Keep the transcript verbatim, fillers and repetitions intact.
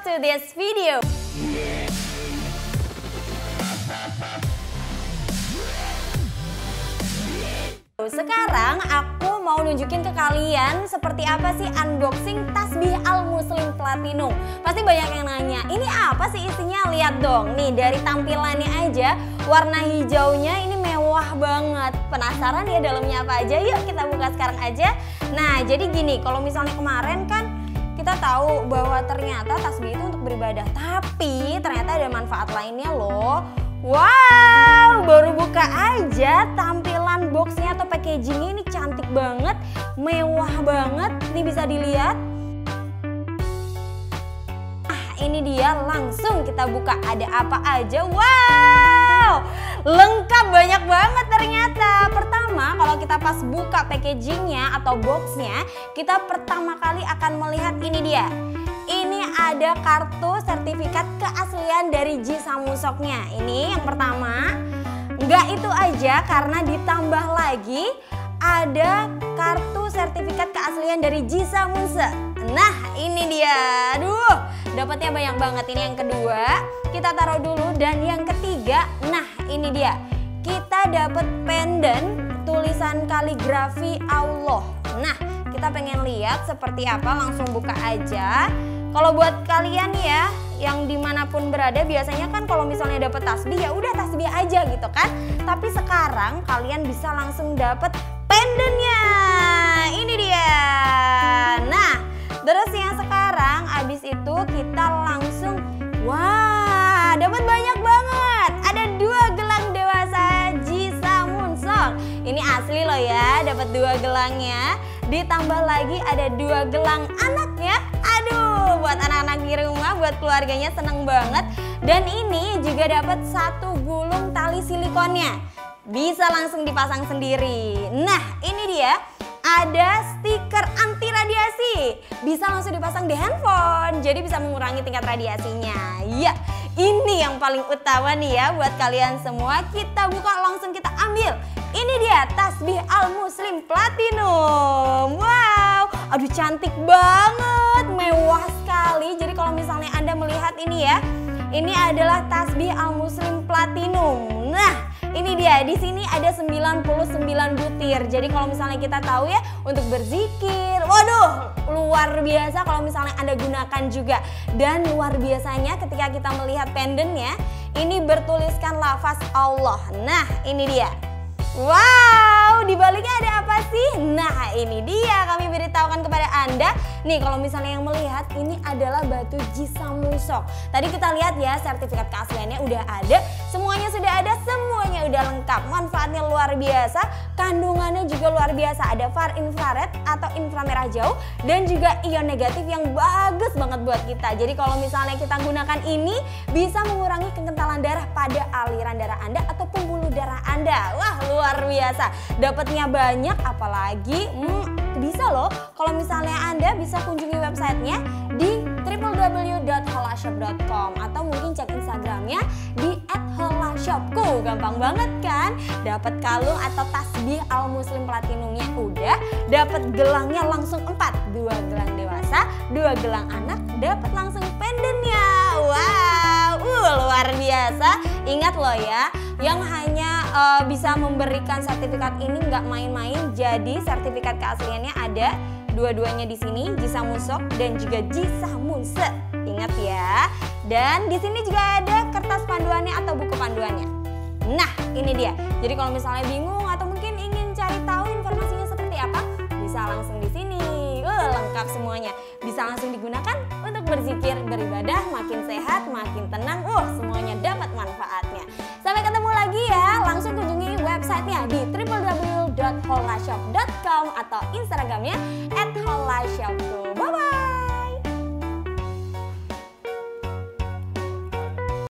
welcome to this video. Sekarang aku mau nunjukin ke kalian seperti apa sih unboxing tasbih Al Muslim Platinum. Pasti banyak yang nanya, ini apa sih isinya? Lihat dong, nih dari tampilannya aja, warna hijaunya ini mewah banget. Penasaran ya dalamnya apa aja? Yuk kita buka sekarang aja. Nah jadi gini, kalau misalnya kemarin kan kita tahu bahwa ternyata tasbih itu untuk beribadah, tapi ternyata ada manfaat lainnya loh. Wow, baru buka aja tampilan boxnya atau packagingnya ini cantik banget, mewah banget. Ini bisa dilihat. Ah, ini dia, langsung kita buka. Ada apa aja? Wow, lengkap banyak banget ternyata. Pertama, kalau kita pas buka packagingnya atau boxnya, kita pertama kali akan melihat ini dia. Ini ada kartu sertifikat keaslian dari Jisamusoknya. Ini yang pertama. Enggak itu aja, karena ditambah lagi ada kartu sertifikat keaslian dari Jisamuse. Nah ini dia. Aduh, dapatnya banyak banget. Ini yang kedua. Kita taruh dulu. Dan yang ketiga, nah ini dia. Kita dapat pendant tulisan kaligrafi Allah. Nah kita pengen lihat seperti apa, langsung buka aja. Kalau buat kalian ya yang dimanapun berada, biasanya kan kalau misalnya dapat tasbih ya udah tasbih aja gitu kan. Tapi sekarang kalian bisa langsung dapat pendantnya. Ini dia. Nah terus yang sekarang abis itu kita langsung, wah dapat banyak banget. Ada dua gelang dewasa Jisamusok. Ini asli loh ya, dapat dua gelangnya. Ditambah lagi ada dua gelang anaknya. Aduh, buat anak-anak di rumah, buat keluarganya seneng banget. Dan ini juga dapat satu gulung tali silikonnya. Bisa langsung dipasang sendiri. Nah, ini dia. Ada stiker anti radiasi. Bisa langsung dipasang di handphone. Jadi bisa mengurangi tingkat radiasinya. Ya, ini yang paling utama nih ya buat kalian semua. Kita buka, langsung kita ambil. Ini dia tasbih Al Muslim Platinum. Wow, aduh cantik banget, mewah sekali. Jadi kalau misalnya Anda melihat ini ya, ini adalah tasbih Al Muslim Platinum. Nah, ini dia. Di sini ada sembilan puluh sembilan butir. Jadi kalau misalnya kita tahu ya untuk berzikir, waduh, luar biasa kalau misalnya Anda gunakan juga. Dan luar biasanya ketika kita melihat pendantnya, ini bertuliskan lafaz Allah. Nah, ini dia. Wow, di baliknya ada apa sih? Nah ini dia, kami beritahukan kepada Anda. Nih kalau misalnya yang melihat, ini adalah batu Jisamusok. Tadi kita lihat ya, sertifikat keasliannya udah ada. Semuanya sudah ada, semuanya udah lengkap. Manfaatnya luar biasa, kandungannya juga luar biasa. Ada far infrared atau inframerah jauh, dan juga ion negatif yang bagus banget buat kita. Jadi kalau misalnya kita gunakan ini, bisa mengurangi kekentalan darah pada aliran darah Anda atau pembuluh darah Anda. Wah luar biasa, dapatnya banyak, apalagi hmm, bisa loh kalau misalnya Anda bisa kunjungi websitenya di w w w dot holashop dot com atau mungkin cek Instagramnya di at holashopku. Gampang banget kan? Dapat kalung atau tasbih Al Muslim Platinumnya udah, dapat gelangnya langsung empat, dua gelang dewasa, dua gelang anak, dapat langsung pendantnya. Wow, uh, luar biasa. Ingat loh ya, yang hanya uh, bisa memberikan sertifikat ini nggak main-main. Jadi sertifikat keasliannya ada dua-duanya di sini, Jisamusok dan juga Jisamuse. Ingat ya. Dan di sini juga ada kertas panduannya atau buku panduannya. Nah, ini dia. Jadi kalau misalnya bingung atau mungkin ingin cari tahu informasinya seperti apa, bisa langsung di sini. Uh, lengkap semuanya. Bisa langsung digunakan untuk berzikir, beribadah, makin sehat, makin tenang. Uh, semuanya dapat manfaatnya. Sampai ketemu lagi ya. Langsung kunjungi websitenya di w w w dot holashop dot com atau Instagramnya at holashopku. Bye bye.